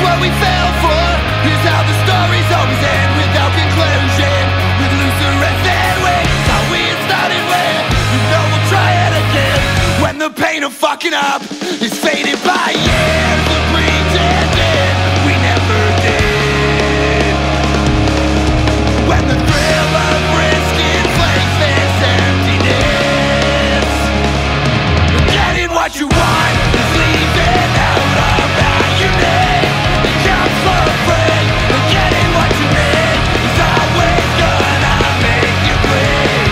what we fell for. Here's how the stories always end, without conclusion, with looser ends than wings. How we had started with, you know we'll try it again. When the pain of fucking up is faded by years of pretending we never did. When the thrill of risk inflates this emptiness, getting what you want is leaving out about your name. It counts for free, but getting what you need is always gonna make you bleed.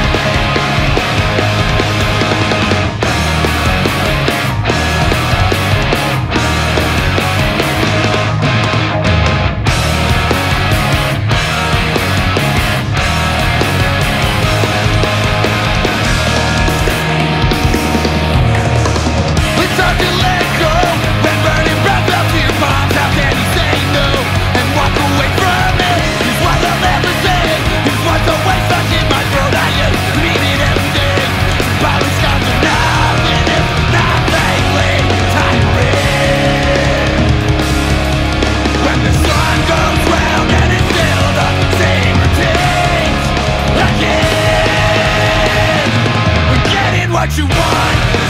It's hard to let go when burning breath up to your palms. How can you say no and walk away from it? Here's what I'll never say. Here's what's always stuck in my throat. I just mean it every day. Body scars are nothing if not vaguely tiring. When the sun goes round and it's still the same routine again. Getting what you want